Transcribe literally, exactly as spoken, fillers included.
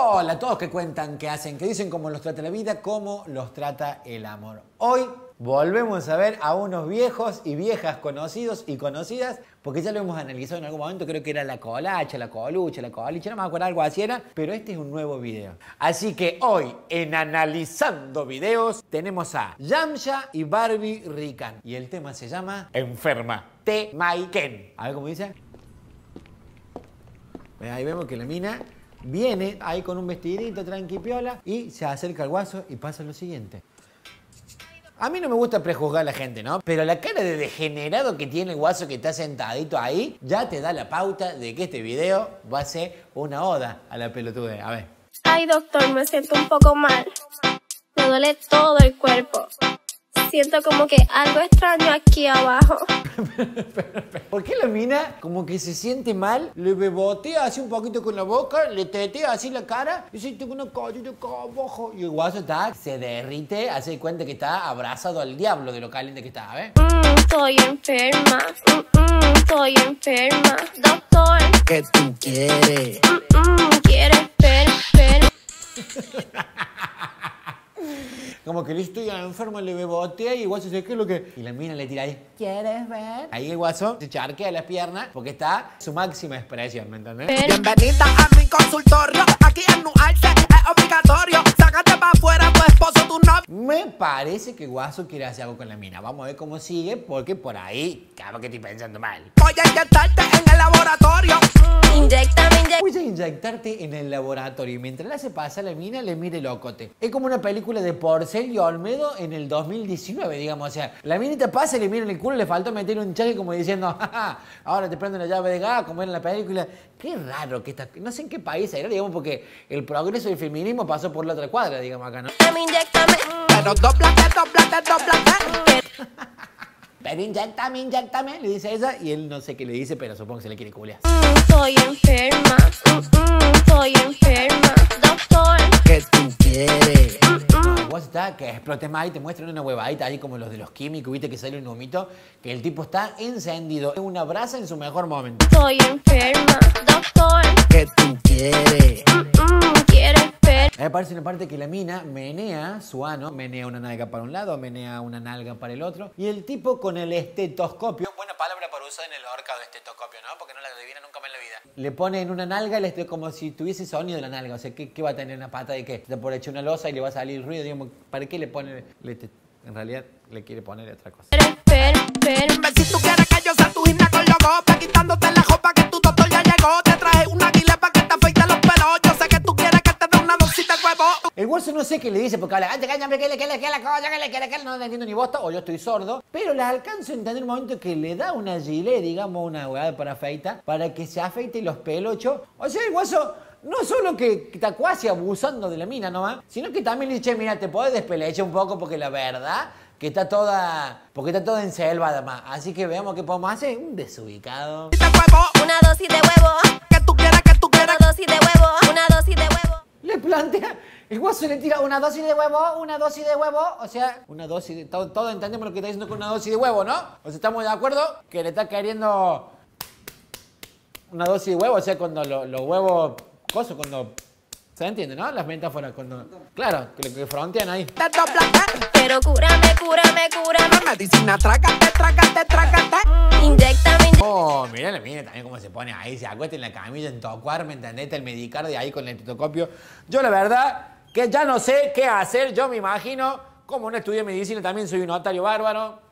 Hola a todos que cuentan, que hacen, que dicen cómo los trata la vida, cómo los trata el amor. Hoy volvemos a ver a unos viejos y viejas conocidos y conocidas, porque ya lo hemos analizado en algún momento, creo que era la colacha, la colucha, la coliche, no me acuerdo, algo así era, pero este es un nuevo video. Así que hoy, en Analizando Videos, tenemos a Yamcha y Barbie Rican. Y el tema se llama Enferma, Te Maiken. A ver cómo dice. Ahí vemos que la mina viene ahí con un vestidito tranquipiola y se acerca al guaso y pasa lo siguiente. A mí no me gusta prejuzgar a la gente, ¿no? Pero la cara de degenerado que tiene el guaso que está sentadito ahí ya te da la pauta de que este video va a ser una oda a la pelotudez. A ver. Ay, doctor, me siento un poco mal. Me duele todo el cuerpo. Siento como que algo extraño aquí abajo. ¿Por qué la mina como que se siente mal? Le bebotea así un poquito con la boca, le tetea así la cara y dice, tengo una cosita acá abajo. Y el guaso está, se derrite, hace cuenta que está abrazado al diablo de lo caliente que está, ¿ves? Mm, estoy enferma. Mm, mm, estoy enferma. Doctor. ¿Qué tú quieres? Mm, mm, ¿quieres ver, ver? Como que le estoy enfermo, le bebotea y el guaso dice, ¿qué es lo que...? Y la mina le tira ahí, ¿quieres ver? Ahí el guaso se charquea las piernas porque está su máxima expresión, ¿me entendés? Ver. Bienvenida a mi consultorio. Aquí anuarse es obligatorio. Sácate para afuera tu esposo, tu novio. Me parece que el guaso quiere hacer algo con la mina. Vamos a ver cómo sigue porque por ahí, claro que estoy pensando mal. Voy a inyectarte en el laboratorio. Inyéctame, inyéctame. Voy a inyectarte en el laboratorio y mientras le hace pasar a la mina, le mire locote. Es como una película de Porcel y Olmedo en el dos mil diecinueve, digamos. O sea, la minita pasa y le mira en el culo, le faltó meter un chaque como diciendo, jaja, ahora te prendo la llave de gas, como era en la película. Qué raro que está, no sé en qué país era, digamos, porque el progreso del feminismo pasó por la otra cuadra, digamos acá, ¿no? Inyéctame. Pero doblate, doblate, doblate. Pero inyectame, inyectame, le dice ella, y él no sé qué le dice, pero supongo que se le quiere culiar. Mm, estoy enferma. Mm, mm, estoy enferma. Doctor. ¿Qué tú quieres? No, vos está que explote más y te muestran una huevadita ahí como los de los químicos, viste que sale un humito, que el tipo está encendido, es una brasa en su mejor momento. Estoy enferma. Doctor. ¿Qué tú quieres? Mm, ¿quieres ver? A mí me parece una parte que la mina menea su ano, menea una nalga para un lado, menea una nalga para el otro, y el tipo con el estetoscopio, buena palabra para usar en el ahorcado de estetoscopio, ¿no? Porque no la adivina nunca más en la vida. Le pone en una nalga el este, como si tuviese sonido de la nalga, o sea, ¿qué, qué va a tener una pata de qué? Le pone hecho una losa y le va a salir el ruido, digamos, ¿para qué le pone el este? En realidad le quiere poner otra cosa. ¿Quieres ver, ver? Dime si tú quieres que yo sea tu ginecólogo. Pa' quitándote la jopa que tu doctor ya llegó. Te traje una guile pa' que te afeite los pelos. Yo sé que tú quieres que te dé una dosis de huevo. El guaso no sé qué le dice porque habla, "Ay, cállame, que le, que le, que la cosa, que le, que le, que le", no le entiendo ni bosta, o yo estoy sordo, pero la alcanzo a entender un momento que le da una gilet, digamos, una hueá para afeitar, para que se afeite los pelochos. O sea, el guaso no solo que está casi abusando de la mina nomás, sino que también le dice, mira, te podés despelechar un poco porque la verdad que está toda, porque está toda enselvada más. Así que veamos qué podemos hacer. Un desubicado. De huevo. Una dosis de huevo. ¿Qué tú quieres? ¿Qué tú quieres? Una dosis de huevo. Una dosis de huevo. Le plantea, el guaso le tira una dosis de huevo, una dosis de huevo, o sea, una dosis de, todo, todo entendemos lo que está diciendo con una dosis de huevo, ¿no? O sea, estamos de acuerdo que le está queriendo una dosis de huevo, o sea, cuando los lo huevos, cosas, cuando, se entiende, ¿no? Las metáforas, cuando, claro, que, que frontean ahí. Te doblate. Pero cúrame, cúrame, cúrame. Medicina, trágate, trágate, trágate. Inyéctame, Oh, mira, mira también cómo se pone ahí, se acuesta en la camilla en tocuar, ¿me entendés? El medicardio ahí con el estetoscopio. Yo la verdad que ya no sé qué hacer, yo me imagino, como no estudié medicina, también soy un notario bárbaro.